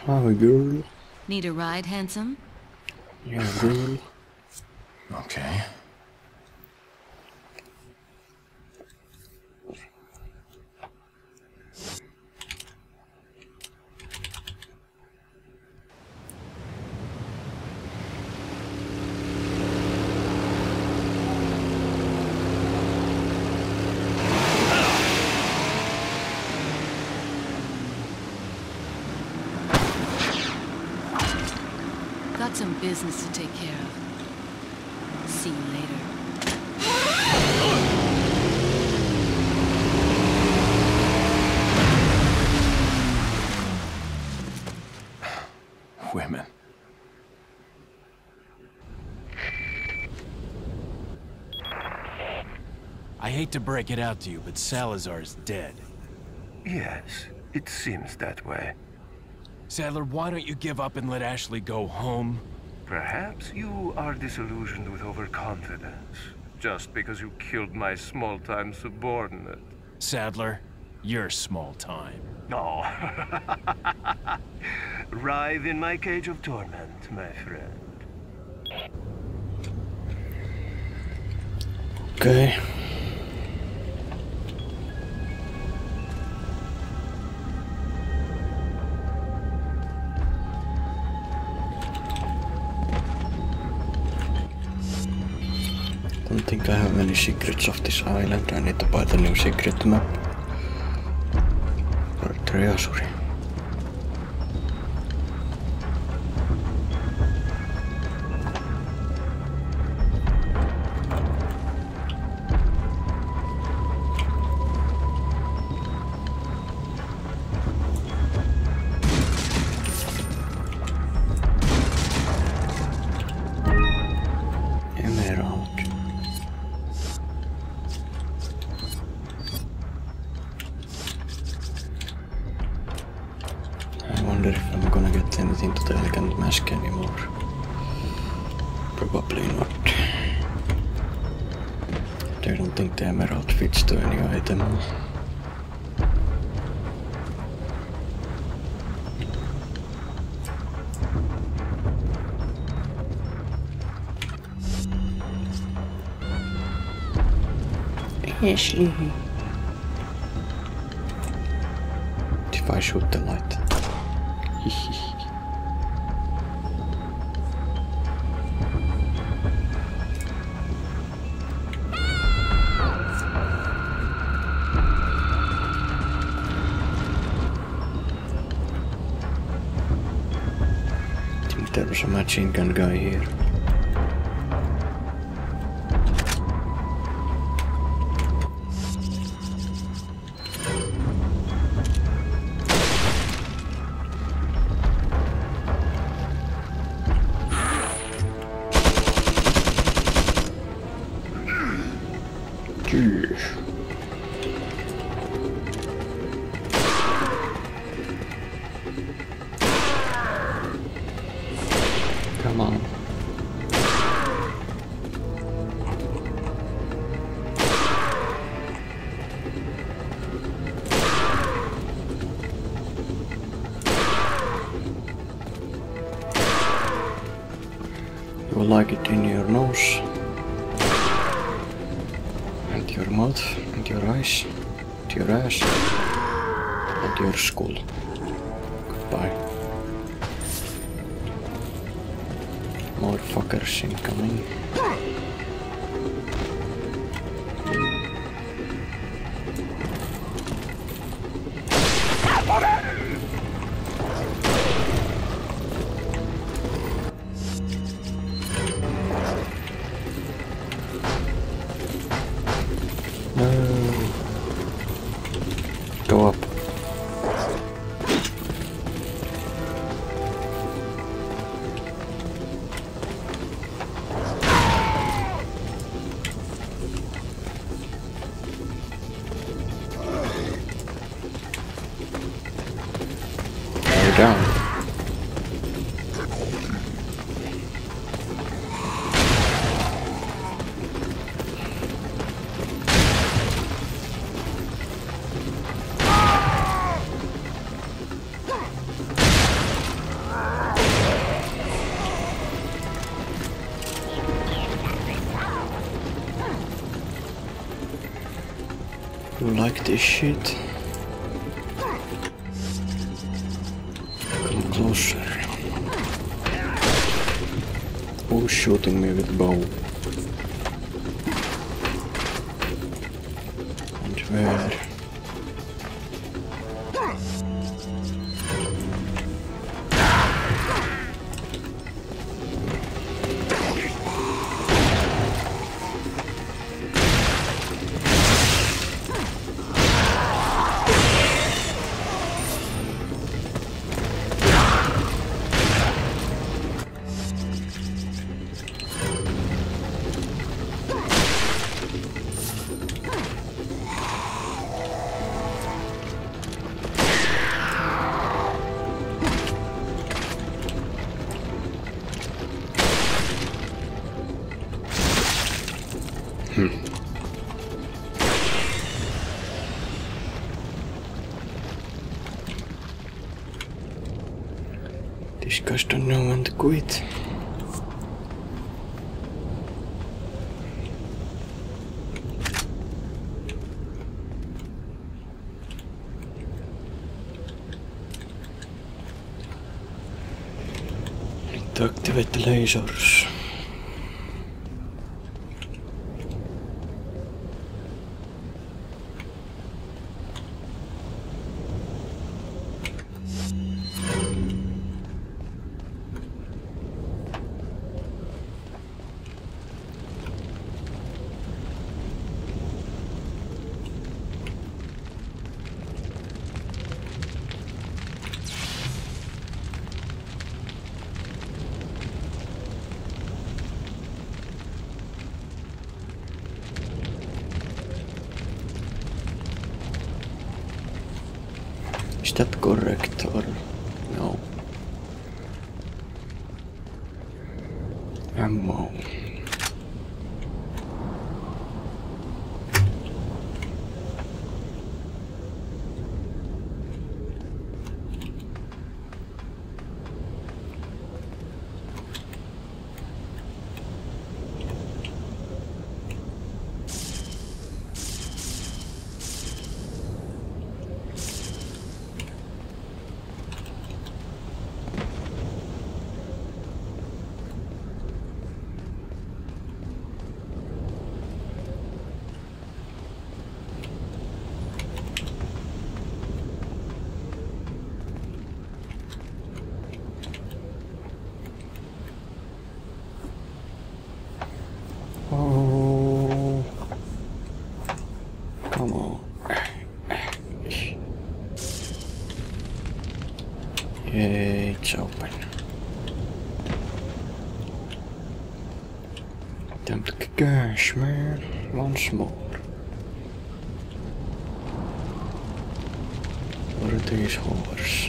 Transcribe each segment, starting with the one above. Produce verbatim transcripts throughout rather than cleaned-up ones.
Hi, girl. Need a ride, handsome? Yeah, girl. Okay. Got some business to take care of. See you later. Women. I hate to break it out to you, but Salazar's dead. Yes, it seems that way. Sadler, why don't you give up and let Ashley go home? Perhaps you are disillusioned with overconfidence, just because you killed my small-time subordinate. Sadler, you're small time. No. Writhe in my cage of torment, my friend. Okay. Don't think I have any secrets of this island. I need to buy the new secret map. Or treasure. Emerald. I wonder if I'm gonna get anything to the Elegant Mask anymore. Probably not. I don't think the emerald fits to any item. Ashley. If I shoot the light. I think there was a machine gun guy here. Jeez. Come on. You will like it in your nose. And your mouth, and your eyes, and your ass, and your skull. Goodbye. More fuckers incoming. No. Go up. Go down. You like this shit? Come closer. Who's shooting me with bow? And where? Hmm. These guys don't know when to quit. Need to activate the lasers. Is that correct or no? Ammo. Oh, come on. Yay, it's open. Time to kick ass, man. Once more. What are these whores?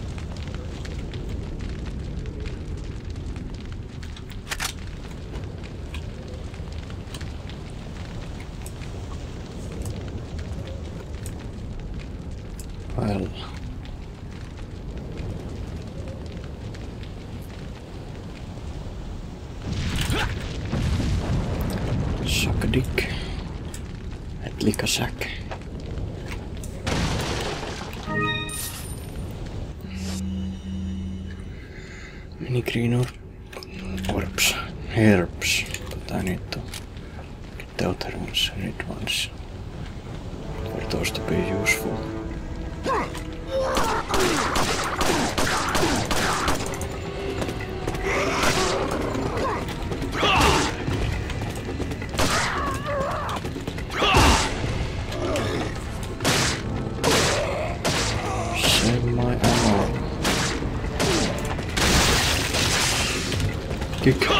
Well, suck a dick. Et lick a sack. Mini green or orbs, herbs, but I need to get the other ones. I need ones for those to be useful. Save my ammo. Kick.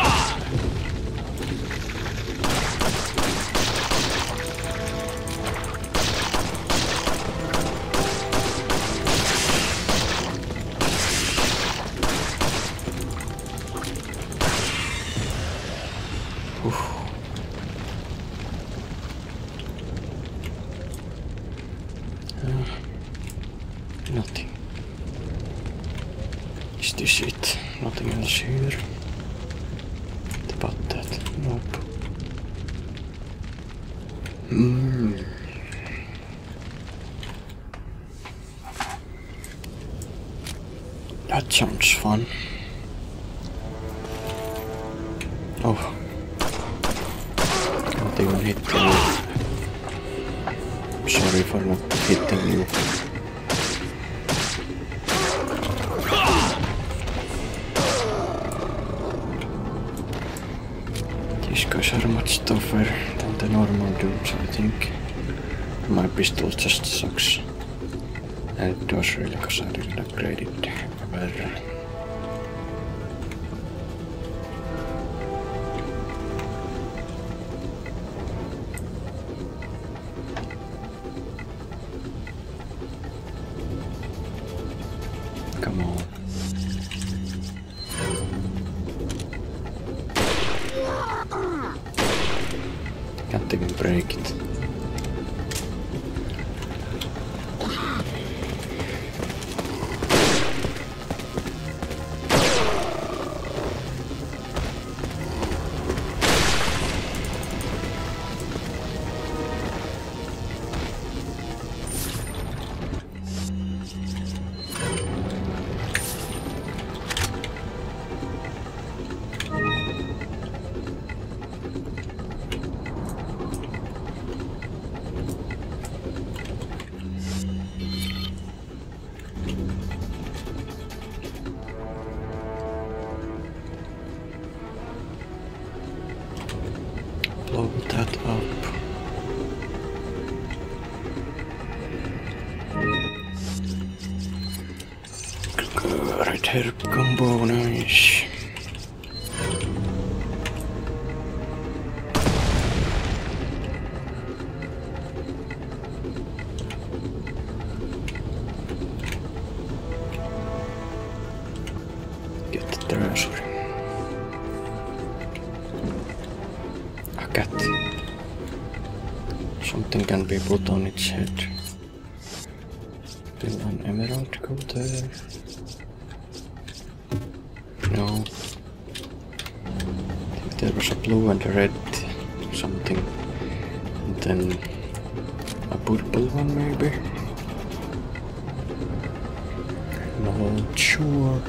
Uh, nothing. Is this it? Nothing else here? About that? Nope. Mm. That sounds fun. Oh. Can't even hit the roof. Sorry for not hitting you. These guys are much tougher than the normal dudes, I think. My pistol just sucks. And it was really because I didn't upgrade it better. Come on. Can't even break it. Blow that up. Good herb combo, nice. Get the treasure. A cat. Something can be put on its head. Will an emerald go there? No. I think there was a blue and a red something. And then a purple one maybe? Not sure.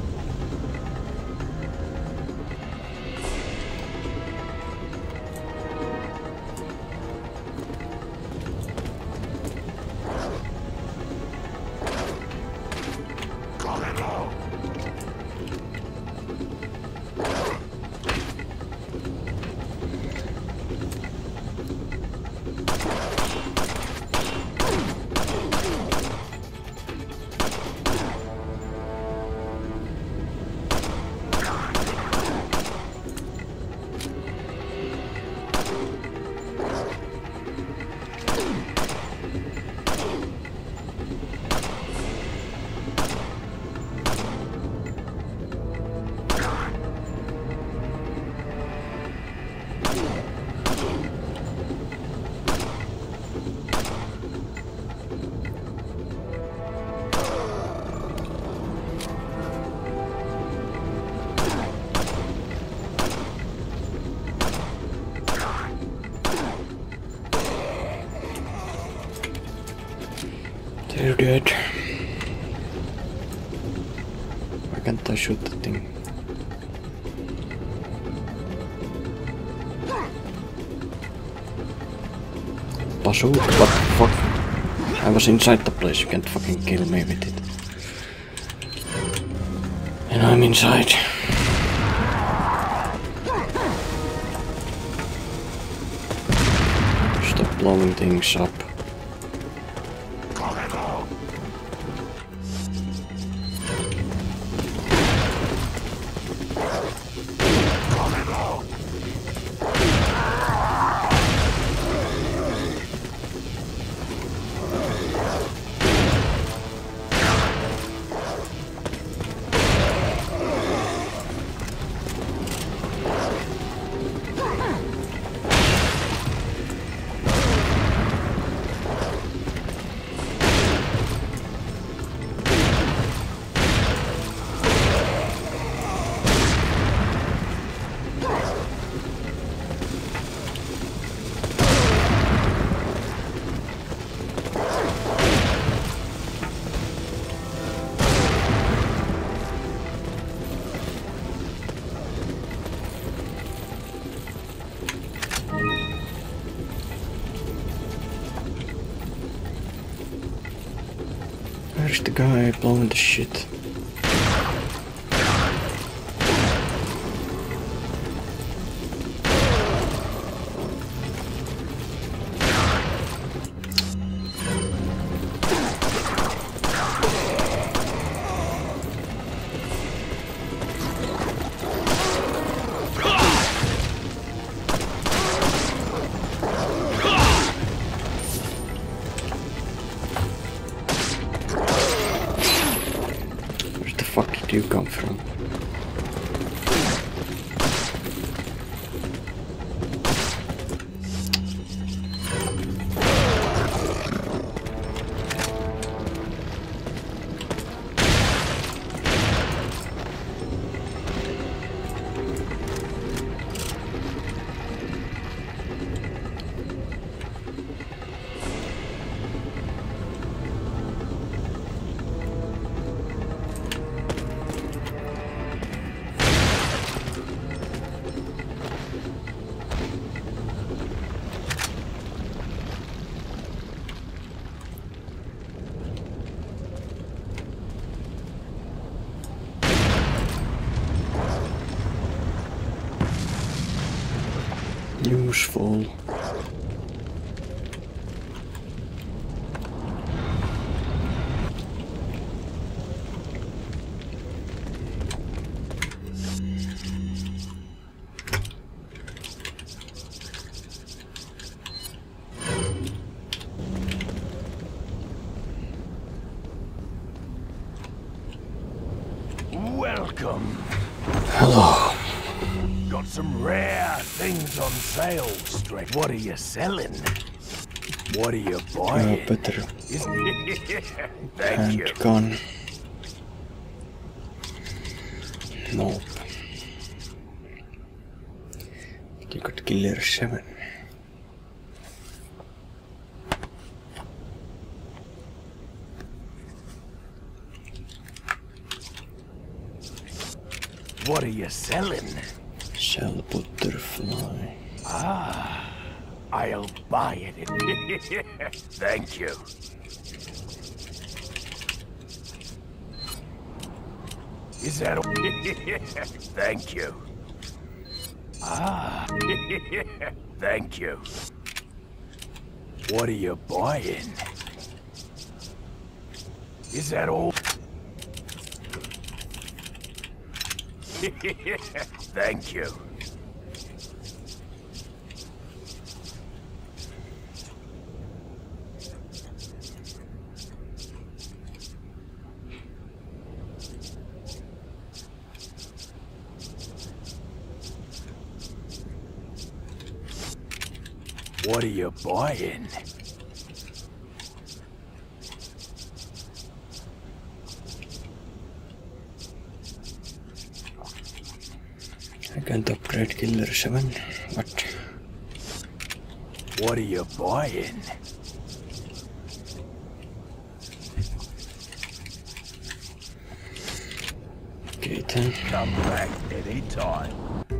They're dead. Why can't I shoot the thing? Bazooka, what the fuck? I was inside the place, you can't fucking kill me with it. And I'm inside. Stop blowing things up. Where's the guy blowing the shit? You come from? Useful. Welcome. Hello. Got some rare things on sale, Straight. What are you selling? What are you Uh, buying? better Thank you. handgun. Nope. You got Killer seven. What are you selling? Shell butterfly. Ah, I'll buy it. Thank you. Is that all? Thank you. Ah, thank you. What are you buying? Is that all? Thank you. What are you buying? I can't upgrade Killer seven, but What are you buying? okay then. Come back anytime.